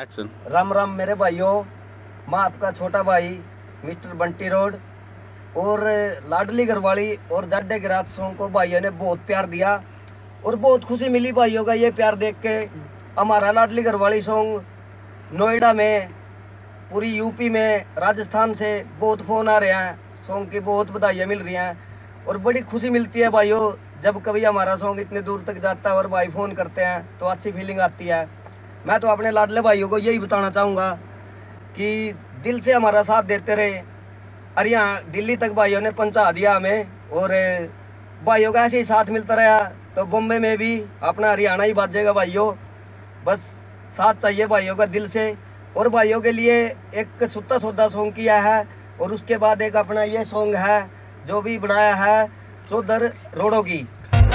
Action. Ram Ram मेरे भाइयों, मैं आपका छोटा भाई मिस्टर बंटी रोड और लाडली घरवाली और जाडे के रात सॉन्ग को भाइयों ने बहुत प्यार दिया और बहुत खुशी मिली भाइयों का ये प्यार देख के। हमारा लाडली घरवाली सॉन्ग नोएडा में, पूरी यूपी में, राजस्थान से बहुत फोन आ रहे हैं, सॉन्ग की बहुत बधाइयाँ मिल रही हैं और बड़ी खुशी मिलती है भाइयों जब कभी हमारा सॉन्ग इतने दूर तक जाता है और भाई फोन करते हैं तो अच्छी फीलिंग आती है। मैं तो अपने लाडले भाइयों को यही बताना चाहूँगा कि दिल से हमारा साथ देते रहे। अरे यहाँ दिल्ली तक भाइयों ने पहुँचा दिया हमें और भाइयों का ऐसे ही साथ मिलता रहा तो बॉम्बे में भी अपना हरियाणा ही बाजेगा भाइयों। बस साथ चाहिए भाइयों का दिल से। और भाइयों के लिए एक सुत्ता सौदा सॉन्ग किया है और उसके बाद एक अपना ये सॉन्ग है जो भी बनाया है चौधर रोडों की।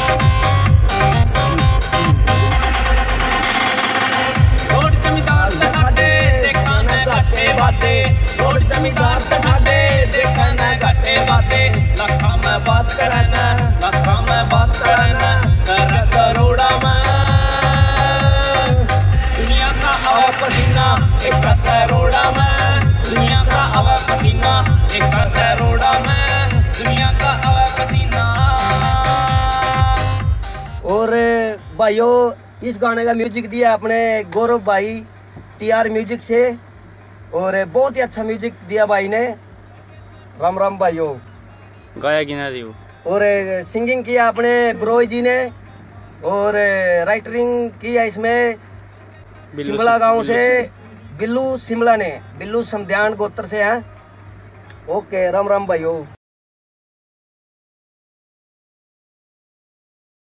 रोड जमींदार से घाटे देखा न घाटे बातें, रोड जमींदार से घाटे देखा न घाटे बातें। लखा में बात करे न, लखा में बात करे न, कर करोड़ा में दुनिया का आवा पसीना एक सरोड़ा में, दुनिया का आवा पसीना एक सरोड़ा में, दुनिया का आवा पसीना। और भाइयों इस गाने का म्यूजिक दिया अपने गौरव भाई TR म्यूजिक से और बहुत ही अच्छा म्यूजिक दिया भाई ने। राम राम भाइयों। गाया गिना जी वो। और सिंगिंग किया अपने ब्रोय जी ने और राइटरिंग किया इसमें शिमला गांव से बिल्लू शिमला ने, बिल्लू समध्यान गोत्र से हैं। ओके राम राम भाइयों।